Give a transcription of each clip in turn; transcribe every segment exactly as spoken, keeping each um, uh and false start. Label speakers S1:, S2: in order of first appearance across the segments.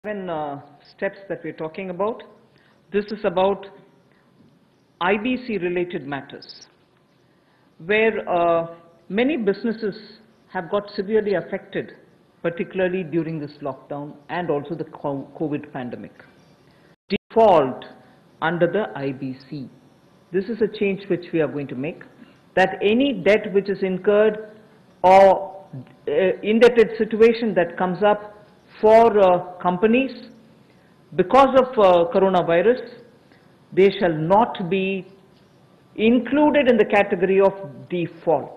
S1: seven uh, steps that we're talking about. This is about I B C related matters, where uh, many businesses have got severely affected, particularly during this lockdown and also the COVID pandemic. Default under the I B C. This is a change which we are going to make, that any debt which is incurred or uh, indebted situation that comes up for uh, companies because of uh, coronavirus, they shall not be included in the category of default.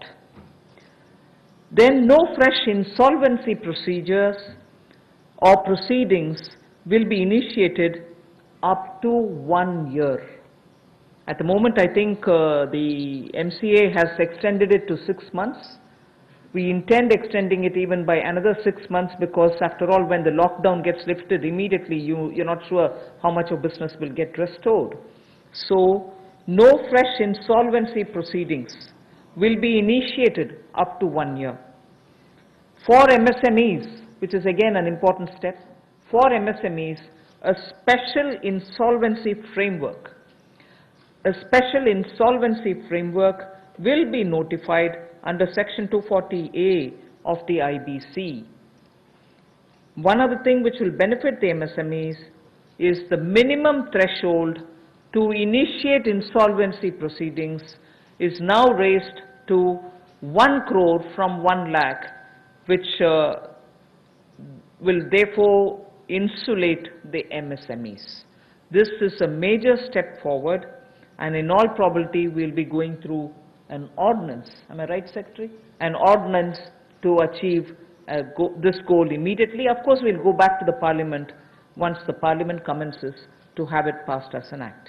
S1: Then no fresh insolvency procedures or proceedings will be initiated up to one year. At the moment, I think uh, the M C A has extended it to six months. We intend extending it even by another six months because after all, when the lockdown gets lifted immediately, you, you're not sure how much of business will get restored. So, no fresh insolvency proceedings will be initiated up to one year. For M S M Es, which is again an important step, for M S M Es, a special insolvency framework, a special insolvency framework will be notified under Section two forty A of the I B C. One other thing which will benefit the M S M Es is the minimum threshold to initiate insolvency proceedings is now raised to one crore from one lakh, which uh, will therefore insulate the M S M Es. This is a major step forward, and in all probability we will be going through an ordinance, am I right, Secretary? An ordinance to achieve uh, go, this goal immediately. Of course, we'll go back to the Parliament once the Parliament commences to have it passed as an act.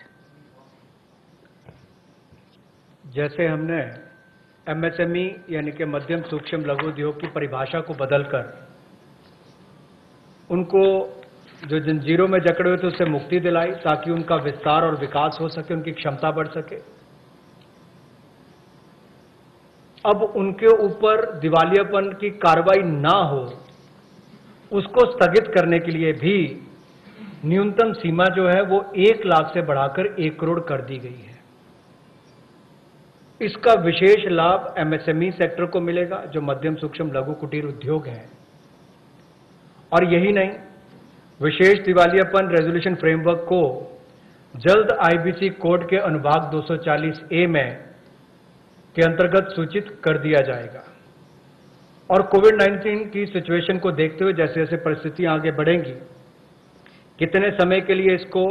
S2: जैसे हमने M S M ई यानी कि मध्यम सूक्ष्म लघु उद्योग की परिभाषा को बदलकर उनको जो जंजीरों में जकड़े हुए थे उससे मुक्ति दिलाई ताकि उनका विस्तार और विकास हो सके, उनकी क्षमता बढ़ सके। अब उनके ऊपर दिवालियापन की कार्रवाई ना हो, उसको स्थगित करने के लिए भी न्यूनतम सीमा जो है वो एक लाख से बढ़ाकर एक करोड़ कर दी गई है। इसका विशेष लाभ M S M E sector को मिलेगा जो मध्यम सूक्ष्म लघु कुटीर उद्योग है। और यही नहीं, विशेष दिवालियापन रेजोल्यूशन फ्रेमवर्क को जल्द आई बी सी कोड के अनुभाग दो सौ चालीस ए में के अंतर्गत सूचित कर दिया जाएगा। और कोविड नाइन्टीन की सिचुएशन को देखते हुए जैसे जैसे परिस्थितियां आगे बढ़ेंगी, कितने समय के लिए इसको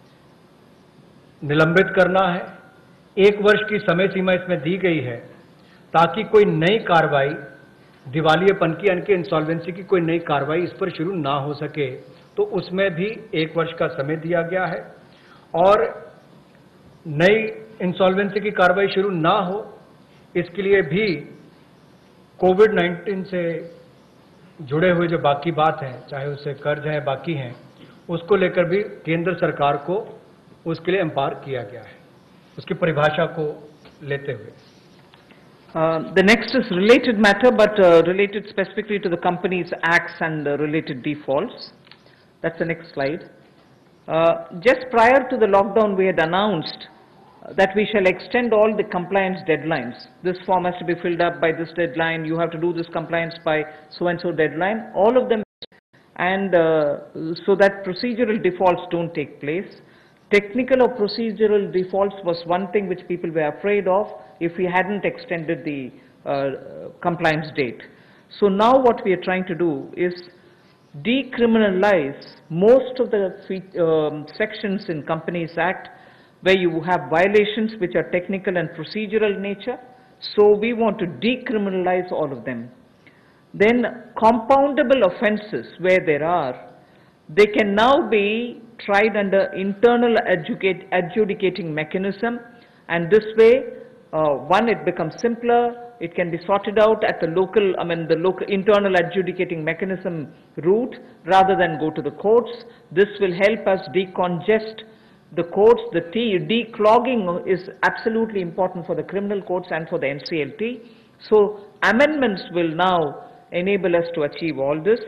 S2: निलंबित करना है, एक वर्ष की समय सीमा इसमें दी गई है ताकि कोई नई कार्रवाई दिवालियापन की यानी कि इंसॉल्वेंसी की कोई नई कार्रवाई इस पर शुरू ना हो सके, तो उसमें भी एक वर्ष का समय दिया गया है। और नई इंसॉल्वेंसी की कार्रवाई शुरू ना हो, इसके लिए भी कोविड नाइन्टीन से जुड़े हुए जो बाकी बात है, चाहे उससे कर्ज है बाकी हैं, उसको लेकर भी केंद्र सरकार को उसके लिए एम्पावर किया गया है, उसकी परिभाषा को लेते हुए।
S1: Uh, the next is related matter, but uh, related specifically to the Companies Acts and uh, related defaults. That's the next slide. Uh, just prior to the lockdown, we had announced that we shall extend all the compliance deadlines. This form has to be filled up by this deadline. You have to do this compliance by so-and-so deadline. All of them, and uh, so that procedural defaults don't take place. Technical or procedural defaults was one thing which people were afraid of if we hadn't extended the uh, compliance date. So now what we are trying to do is decriminalize most of the um, sections in Companies Act where you have violations which are technical and procedural nature. So we want to decriminalize all of them. Then compoundable offenses where there are, they can now be tried under internal adjudicating mechanism, and this way, uh, one, it becomes simpler, it can be sorted out at the local, I mean the local internal adjudicating mechanism route rather than go to the courts. This will help us decongest the courts. The declogging is absolutely important for the criminal courts and for the N C L T. So amendments will now enable us to achieve all this.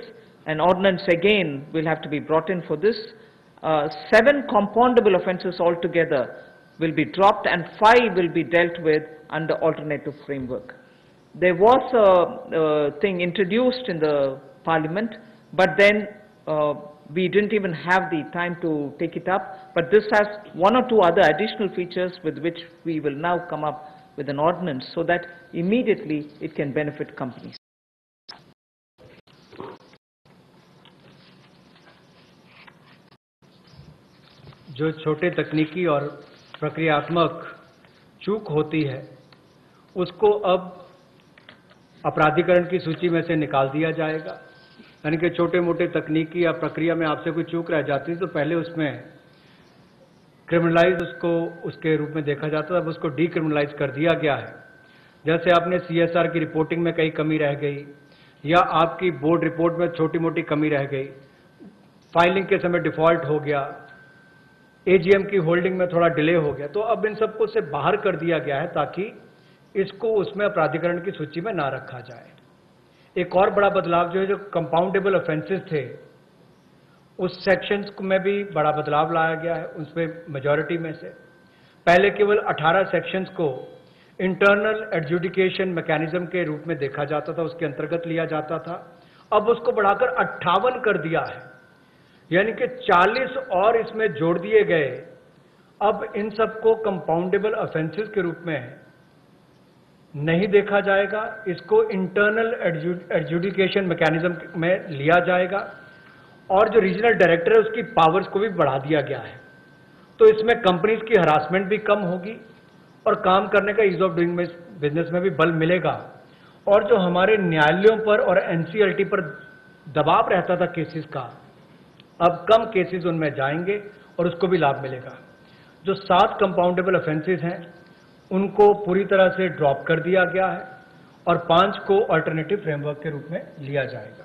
S1: an ordinance again will have to be brought in for this. Uh, seven compoundable offences altogether will be dropped and five will be dealt with under alternative framework. There was a, a thing introduced in the Parliament, but then uh, we didn't even have the time to take it up. But this has one or two other additional features with which we will now come up with an ordinance so that immediately it can benefit companies.
S2: जो छोटे तकनीकी और प्रक्रियात्मक चूक होती है उसको अब अपराधीकरण की सूची में से निकाल दिया जाएगा। यानी कि छोटे मोटे तकनीकी या प्रक्रिया में आपसे कोई चूक रह जाती है तो पहले उसमें क्रिमिनलाइज उसको उसके रूप में देखा जाता था, अब उसको डीक्रिमिनलाइज कर दिया गया है। जैसे आपने सीएसआर की रिपोर्टिंग में कई कमी रह गई या आपकी बोर्ड रिपोर्ट में छोटी मोटी कमी रह गई, फाइलिंग के समय डिफॉल्ट हो गया, एजीएम की होल्डिंग में थोड़ा डिले हो गया, तो अब इन सबको से बाहर कर दिया गया है ताकि इसको उसमें अपराधीकरण की सूची में ना रखा जाए। एक और बड़ा बदलाव जो है, जो कंपाउंडेबल ऑफेंसेस थे उस सेक्शंस में भी बड़ा बदलाव लाया गया है। उसमें मेजॉरिटी में से पहले केवल अठारह सेक्शंस को इंटरनल एडजुडिकेशन मैकेनिज्म के रूप में देखा जाता था, उसके अंतर्गत लिया जाता था। अब उसको बढ़ाकर अट्ठावन कर दिया है, यानी कि चालीस और इसमें जोड़ दिए गए। अब इन सबको कंपाउंडेबल ऑफेंसेस के रूप में नहीं देखा जाएगा, इसको इंटरनल एडजुडिकेशन मैकेनिज्म में लिया जाएगा और जो रीजनल डायरेक्टर है उसकी पावर्स को भी बढ़ा दिया गया है। तो इसमें कंपनीज की हरासमेंट भी कम होगी और काम करने का ईज ऑफ डूइंग बिजनेस में भी बल मिलेगा। और जो हमारे न्यायालयों पर और एनसीएलटी पर दबाव रहता था केसेस का, अब कम केसेस उनमें जाएंगे और उसको भी लाभ मिलेगा। जो सात कंपाउंडेबल ऑफेंसेस हैं उनको पूरी तरह से ड्रॉप कर दिया गया है और पांच को अल्टरनेटिव फ्रेमवर्क के रूप में लिया जाएगा।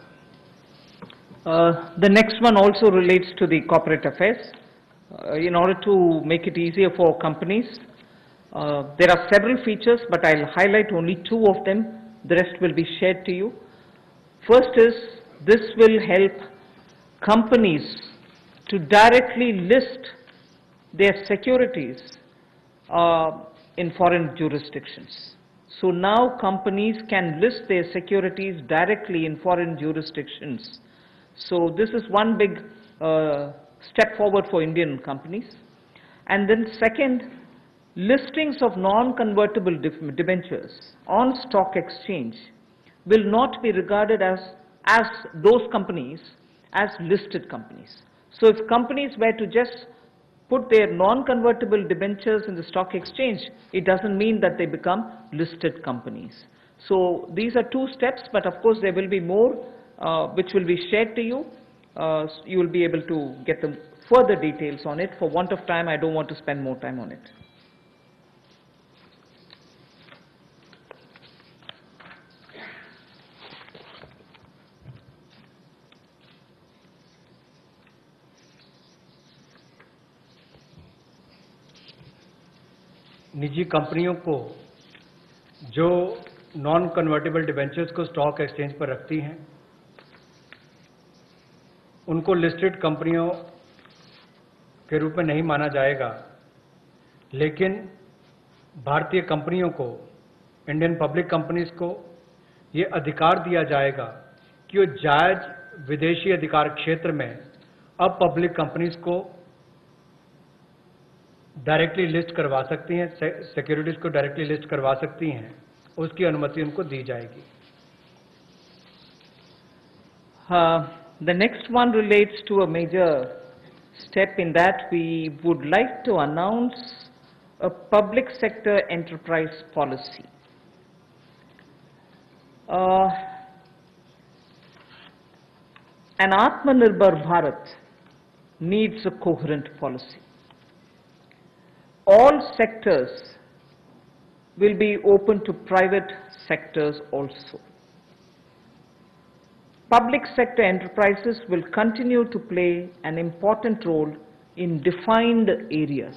S1: Uh, the next one also relates to the corporate affairs. Uh, in order to make it easier for companies, uh, there are several features, but I'll highlight only two of them. The rest will be shared to you. First is, this will help companies to directly list their securities uh, in foreign jurisdictions. So now companies can list their securities directly in foreign jurisdictions. So this is one big uh, step forward for Indian companies. And then second, listings of non-convertible debentures on stock exchange will not be regarded as, as those companies as listed companies. So if companies were to just put their non-convertible debentures in the stock exchange, it doesn't mean that they become listed companies. So these are two steps, but of course there will be more uh, which will be shared to you. Uh, you will be able to get the further details on it. For want of time, I don't want to spend more time on it.
S2: निजी कंपनियों को जो non convertible debentures को stock exchange पर रखती हैं उनको listed कंपनियों के रूप में नहीं माना जाएगा, लेकिन भारतीय कंपनियों को, इंडियन पब्लिक कंपनीज को ये अधिकार दिया जाएगा कि वो जायज विदेशी अधिकार क्षेत्र में अब पब्लिक कंपनीज को डायरेक्टली लिस्ट करवा सकती हैं, सिक्योरिटीज को डायरेक्टली लिस्ट करवा सकती हैं, उसकी अनुमति उनको दी जाएगी।
S1: Uh, the next one relates to a major step in that we would like to announce a public sector enterprise policy. Uh, an Atmanirbhar Bharat needs a coherent policy. All sectors will be open to private sectors also. Public sector enterprises will continue to play an important role in defined areas.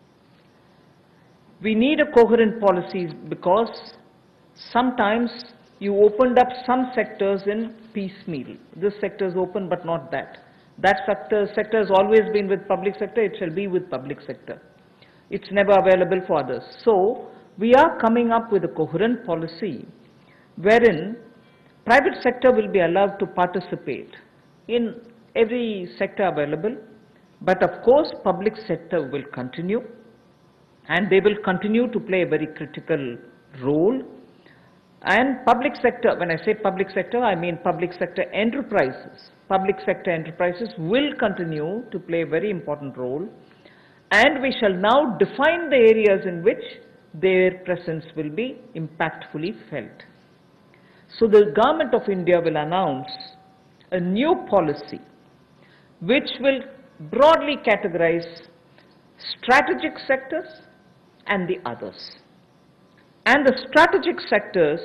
S1: We need a coherent policy because sometimes you opened up some sectors in piecemeal. This sector is open, but not that. That sector, sector has always been with public sector, it shall be with public sector. It's never available for others. So, we are coming up with a coherent policy wherein private sector will be allowed to participate in every sector available, but of course public sector will continue, and they will continue to play a very critical role. And public sector, when I say public sector, I mean public sector enterprises. Public sector enterprises will continue to play a very important role, and we shall now define the areas in which their presence will be impactfully felt. So the Government of India will announce a new policy which will broadly categorize strategic sectors and the others. And the strategic sectors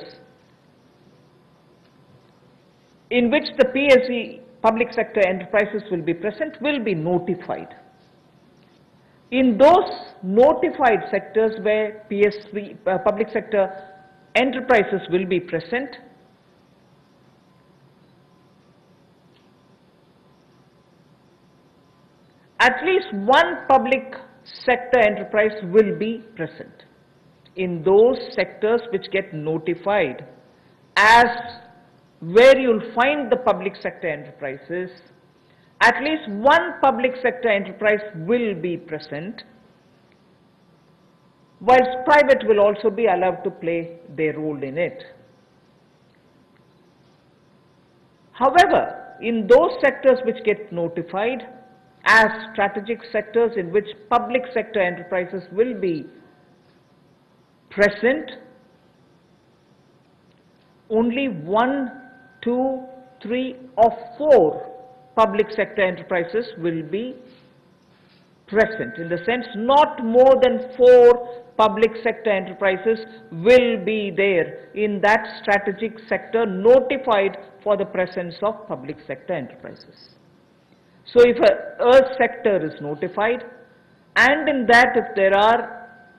S1: in which the P S E, public sector enterprises, will be present will be notified. In those notified sectors where P S V, uh, public sector enterprises will be present, at least one public sector enterprise will be present. In those sectors which get notified as where you'll find the public sector enterprises, at least one public sector enterprise will be present, whilst private will also be allowed to play their role in it. However, in those sectors which get notified as strategic sectors in which public sector enterprises will be present, only one, two, three or four public sector enterprises will be present. In the sense, not more than four public sector enterprises will be there in that strategic sector notified for the presence of public sector enterprises. So if a, a sector is notified, and in that if there are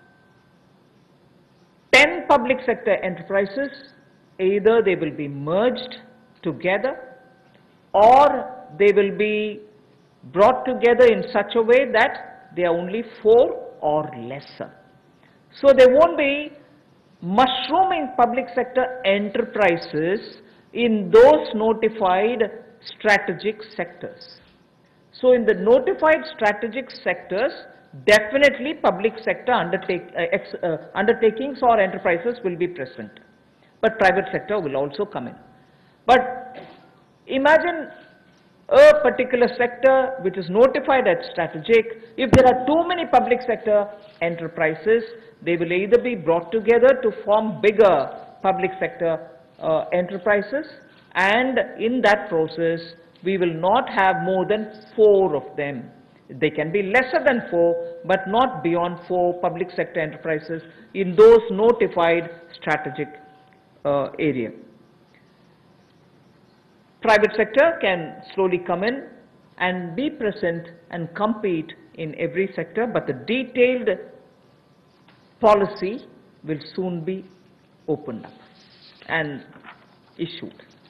S1: ten public sector enterprises, either they will be merged together or they will be brought together in such a way that they are only four or lesser. So there won't be mushrooming public sector enterprises in those notified strategic sectors. So in the notified strategic sectors, definitely public sector undertake, uh, ex, uh, undertakings or enterprises will be present, but private sector will also come in. But imagine a particular sector which is notified as strategic. If there are too many public sector enterprises, they will either be brought together to form bigger public sector uh, enterprises, and in that process we will not have more than four of them. They can be lesser than four, but not beyond four public sector enterprises in those notified strategic uh, area. Private sector can slowly come in and be present and compete in every sector, but the detailed policy will soon be opened up and issued.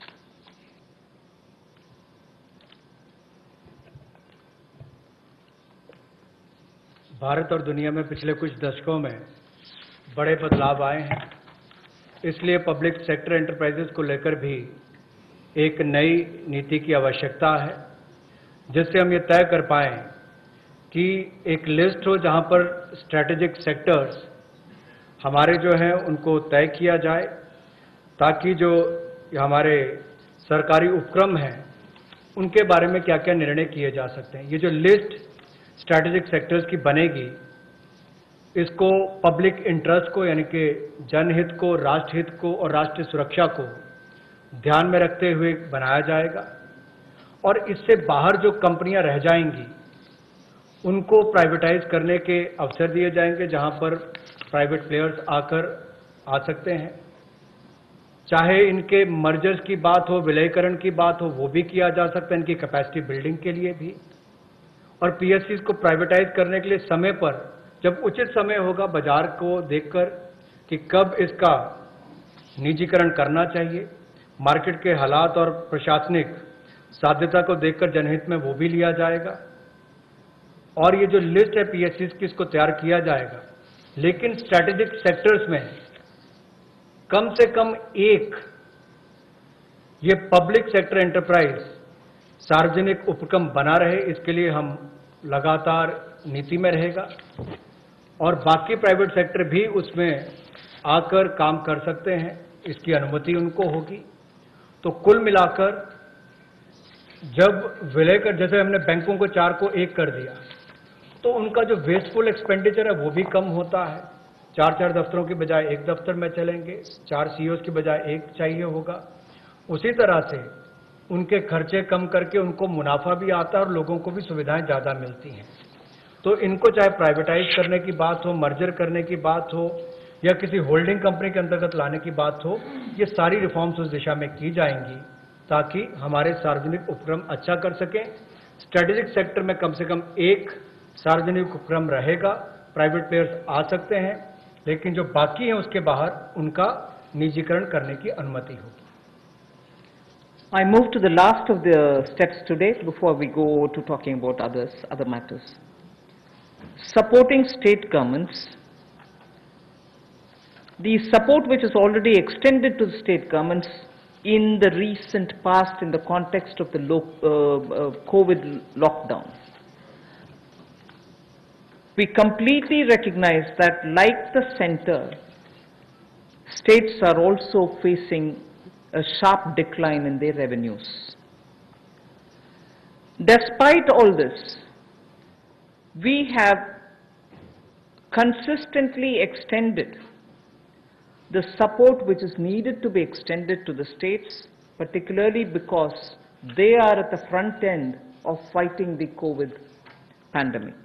S2: Bharat और दुनिया में पिछले कुछ दशकों में बड़े बदलाव आए हैं, इसलिए पब्लिक सेक्टर एंटरप्राइजेस को लेकर भी एक नई नीति की आवश्यकता है, जिससे हम ये तय कर पाएं कि एक लिस्ट हो जहां पर स्ट्रैटेजिक सेक्टर्स हमारे जो हैं उनको तय किया जाए, ताकि जो हमारे सरकारी उपक्रम हैं उनके बारे में क्या क्या निर्णय किए जा सकते हैं। ये जो लिस्ट स्ट्रैटेजिक सेक्टर्स की बनेगी, इसको पब्लिक इंटरेस्ट को, यानी कि जनहित को, राष्ट्रहित को और राष्ट्रीय सुरक्षा को ध्यान में रखते हुए बनाया जाएगा, और इससे बाहर जो कंपनियां रह जाएंगी उनको प्राइवेटाइज करने के अवसर दिए जाएंगे, जहां पर प्राइवेट प्लेयर्स आकर आ सकते हैं। चाहे इनके मर्जर्स की बात हो, विलयीकरण की बात हो, वो भी किया जा सकता है, इनकी कैपेसिटी बिल्डिंग के लिए भी। और पीएससीज को प्राइवेटाइज करने के लिए समय पर, जब उचित समय होगा, बाजार को देखकर कि कब इसका निजीकरण करना चाहिए। मार्केट के हालात और प्रशासनिक साध्यता को देखकर जनहित में वो भी लिया जाएगा। और ये जो लिस्ट है पीएससीज की, इसको तैयार किया जाएगा, लेकिन स्ट्रैटेजिक सेक्टर्स में कम से कम एक ये पब्लिक सेक्टर एंटरप्राइज सार्वजनिक उपक्रम बना रहे, इसके लिए हम लगातार नीति में रहेगा। और बाकी प्राइवेट सेक्टर भी उसमें आकर काम कर सकते हैं, इसकी अनुमति उनको होगी। तो कुल मिलाकर जब विलय कर, जैसे हमने बैंकों को चार को एक कर दिया, तो उनका जो वेस्टफुल एक्सपेंडिचर है वो भी कम होता है। चार चार दफ्तरों की बजाय एक दफ्तर में चलेंगे, चार सीईओ की बजाय एक चाहिए होगा। उसी तरह से उनके खर्चे कम करके उनको मुनाफा भी आता है और लोगों को भी सुविधाएं ज्यादा मिलती हैं। तो इनको चाहे प्राइवेटाइज करने की बात हो, मर्जर करने की बात हो, या किसी होल्डिंग कंपनी के अंतर्गत लाने की बात हो, ये सारी रिफॉर्म्स उस दिशा में की जाएंगी ताकि हमारे सार्वजनिक उपक्रम अच्छा कर सकें। स्ट्रेटेजिक सेक्टर में कम से कम एक सार्वजनिक उपक्रम रहेगा, प्राइवेट प्लेयर्स आ सकते हैं, लेकिन जो बाकी हैं उसके बाहर उनका निजीकरण करने की अनुमति होगी।
S1: I move to the last of the steps today before we go to talking about others, other matters. Supporting state governments. The support which is already extended to the state governments in the recent past in the context of the lo uh, uh, COVID lockdown. We completely recognize that, like the center, states are also facing a sharp decline in their revenues. Despite all this, we have consistently extended the support which is needed to be extended to the states, particularly because they are at the front end of fighting the COVID pandemic.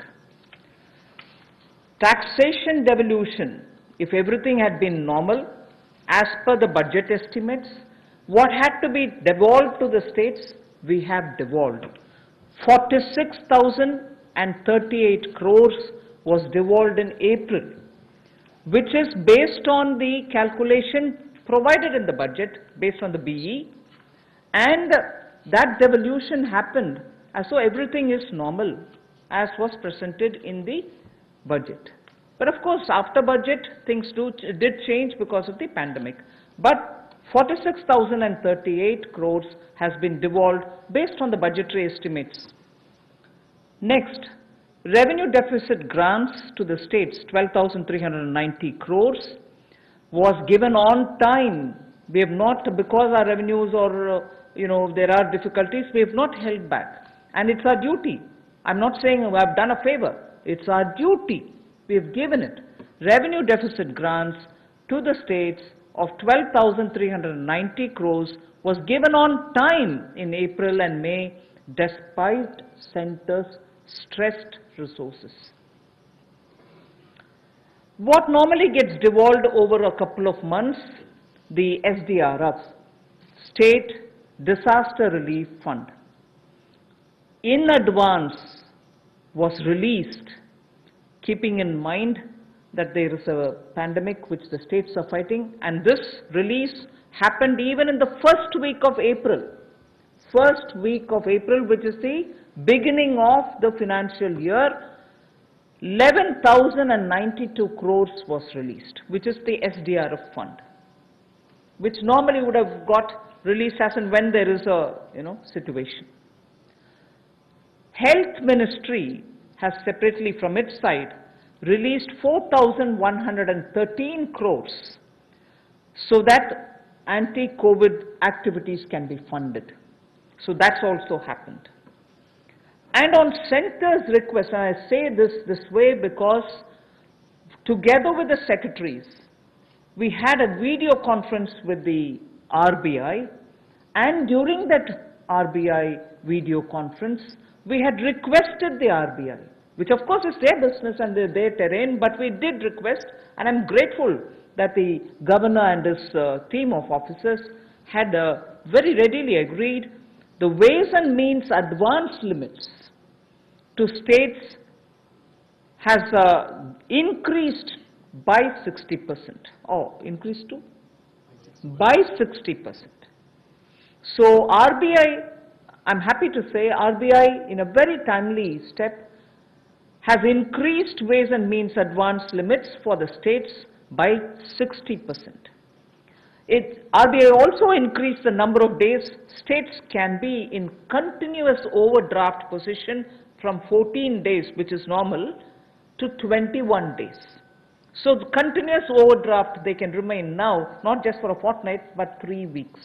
S1: Taxation devolution, if everything had been normal, as per the budget estimates, what had to be devolved to the states, we have devolved. forty-six thousand thirty-eight crores was devolved in April, which is based on the calculation provided in the budget, based on the B E, and that devolution happened as though everything is normal, as was presented in the budget. But of course, after budget, things do, did change because of the pandemic. But forty-six thousand thirty-eight crores has been devolved based on the budgetary estimates. Next, revenue deficit grants to the states, twelve thousand three hundred ninety crores, was given on time. We have not, because our revenues or, uh, you know, there are difficulties, we have not held back. And it's our duty. I'm not saying we have done a favor. It's our duty. We have given it. Revenue deficit grants to the states of twelve thousand three hundred ninety crores was given on time in April and May, despite centers' stressed resources. What normally gets devolved over a couple of months, the S D R F, State Disaster Relief Fund, in advance was released, keeping in mind that there is a pandemic which the states are fighting, and this release happened even in the first week of April. First week of April, which is the beginning of the financial year, eleven thousand ninety-two crores was released, which is the S D R F fund, which normally would have got released as and when there is a, you know, situation. Health Ministry has separately from its side released four thousand one hundred thirteen crores so that anti-COVID activities can be funded. So that's also happened. And on center's request, and I say this this way because together with the secretaries, we had a video conference with the R B I, and during that R B I video conference, we had requested the R B I, which of course is their business and their, their terrain, but we did request, and I'm grateful that the governor and his uh, team of officers had uh, very readily agreed the ways and means advance limits to states has uh, increased by sixty percent. Oh, increased to? by sixty percent. So R B I, I'm happy to say, R B I in a very timely step has increased ways and means advance limits for the states by sixty percent. It, R B I also increased the number of days states can be in continuous overdraft position from fourteen days, which is normal, to twenty-one days. So the continuous overdraft they can remain now, not just for a fortnight, but three weeks.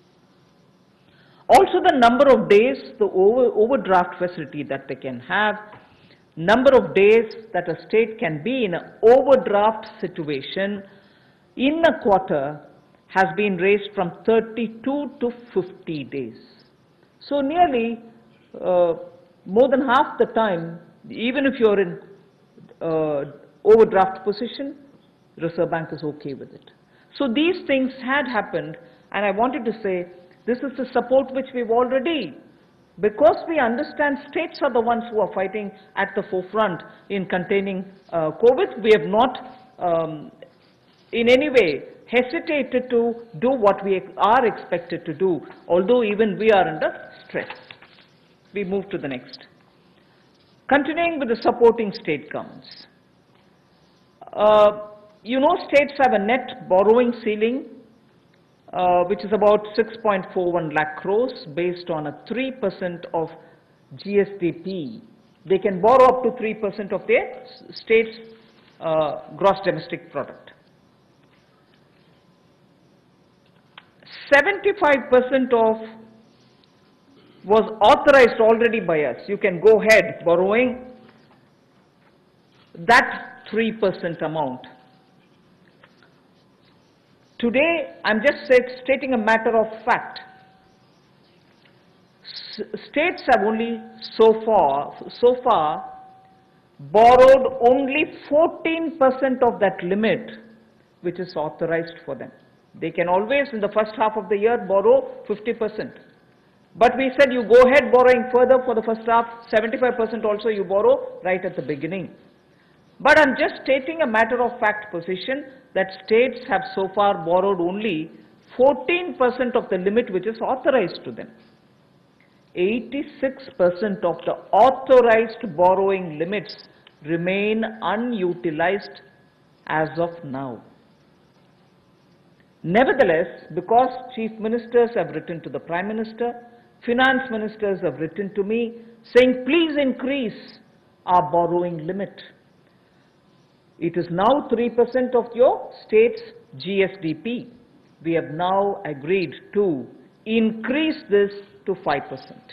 S1: Also the number of days, the over, overdraft facility that they can have, number of days that a state can be in an overdraft situation in a quarter has been raised from thirty-two to fifty days. So nearly uh, more than half the time, even if you're in uh, overdraft position, Reserve Bank is okay with it. So these things had happened, and I wanted to say this is the support which we've already, because we understand states are the ones who are fighting at the forefront in containing uh, COVID. We have not um, in any way hesitated to do what we are expected to do, although even we are under stress. We move to the next. Continuing with the supporting state governments. Uh, you know, states have a net borrowing ceiling uh, which is about six point four one lakh crores based on a three percent of G S D P. They can borrow up to three percent of their state's uh, gross domestic product. seventy-five percent of was authorized already by us. You can go ahead borrowing that three percent amount. Today, I'm just stating a matter of fact. S states have only so far, so far borrowed only fourteen percent of that limit which is authorized for them. They can always, in the first half of the year, borrow fifty percent. But we said you go ahead borrowing further for the first half, seventy-five percent also you borrow right at the beginning. But I'm just stating a matter of fact position that states have so far borrowed only fourteen percent of the limit which is authorized to them. eighty-six percent of the authorized borrowing limits remain unutilized as of now. Nevertheless, because chief ministers have written to the Prime Minister, finance ministers have written to me saying, please increase our borrowing limit. It is now three percent of your state's G S D P. We have now agreed to increase this to five percent.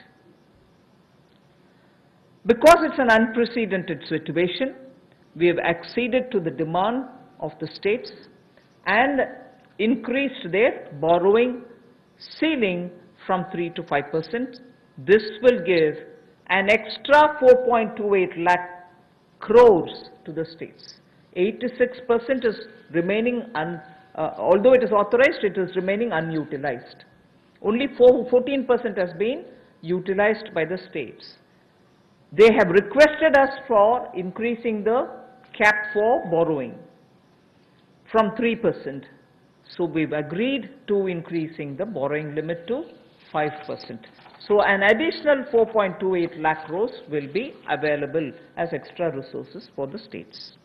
S1: Because it's an unprecedented situation, we have acceded to the demand of the states and increased their borrowing ceiling from three to five percent. This will give an extra four point two eight lakh crores to the states. eighty-six percent is remaining, un, uh, although it is authorized, it is remaining unutilized. Only fourteen percent has been utilized by the states. They have requested us for increasing the cap for borrowing from three percent. So we've agreed to increasing the borrowing limit to five percent. So an additional four point two eight lakh crores will be available as extra resources for the states.